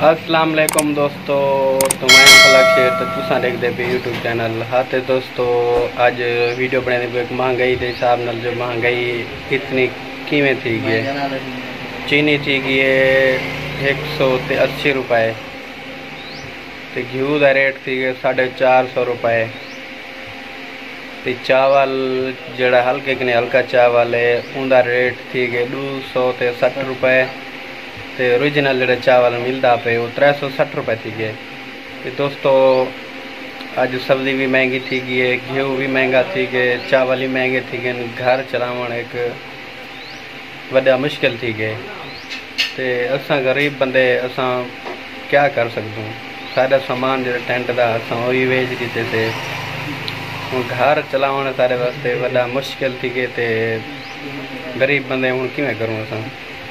अस्सलाम वालेकुम दोस्तों, तो मैं फलक शेर तो तुसा देखते पे यूट्यूब चैनल। हाँ तो दोस्तों अज वीडियो बनाने पे महंगाई के हिसाब नाल जो महंगाई इतनी किमें थी गई है। चीनी थी गई है 180 रुपए, तो घी का रेट थी गया 450 रुपए, तो चावल जड़ा हल्के कने हल्का चावल है उनका रेट थी गया 260 रुपए, तो ओरिजिनल जो चावल मिलता पे वो 360 रुपए थी गए। तो दोस्तों अज सब्जी भी महंगी थी गई है, घी भी महंगा थी गए, चावल भी महंगे थी गए, घर चलावन एक वड्डा मुश्किल थी गए। तो असा गरीब बंदे असा क्या कर सकते हैं, सारा सामान जो टेंट का असा वही वेच दिते थे, घर चलावन सारे वास्ते वड्डा मुश्किल थी गए। तो गरीब बंदे हूँ किवें करूँ असा,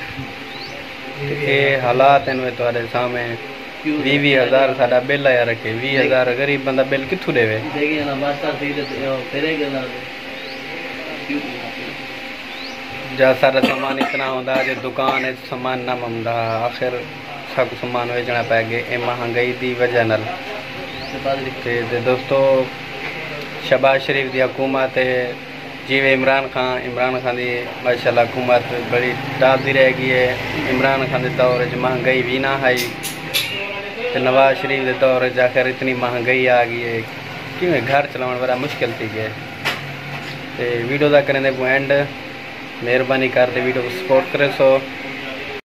ये हालात हैं तुम्हारे सामने। 20,000 साडा बिल आया रखे, 20,000 गरीब बंदा बिल कितों देवे। जा सारा सामान इतना होंदा जो दुकान है सामान ना मंदा, आखिर सब सामान बेचना पै गए ये महंगाई की वजह नाल। ते दोस्तों शहबाज शरीफ की हुकूमत जिवे इमरान खान की माशाल्लाह हुकूमत बड़ी टापती रह गई है। इमरान खान के दौर महंगाई भी ना आई, तो नवाज शरीफ के दौर आखिर इतनी महंगाई आ गई है कि घर चलाने बड़ा मुश्किल थी गया। तो वीडियो का करें एंड, मेहरबानी करते वीडियो को सपोर्ट करे सो।